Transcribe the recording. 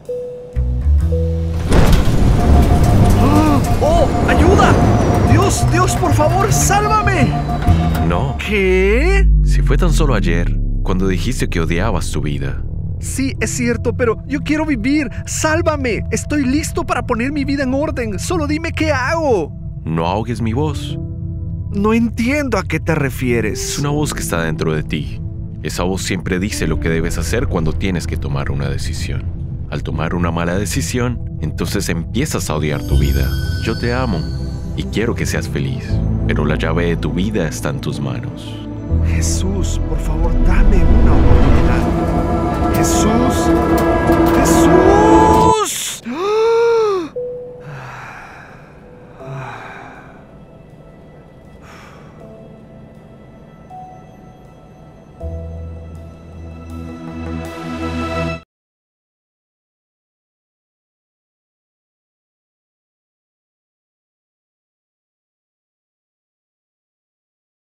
¡Oh! ¡Ayuda! ¡Dios, Dios, por favor, sálvame! No. ¿Qué? Si fue tan solo ayer, cuando dijiste que odiabas tu vida. Sí, es cierto, pero yo quiero vivir. ¡Sálvame! Estoy listo para poner mi vida en orden. Solo dime qué hago. No ahogues mi voz. No entiendo a qué te refieres. Es una voz que está dentro de ti. Esa voz siempre dice lo que debes hacer cuando tienes que tomar una decisión. Al tomar una mala decisión, entonces empiezas a odiar tu vida. Yo te amo y quiero que seas feliz, pero la llave de tu vida está en tus manos. Jesús, por favor, dame una oportunidad. Jesús.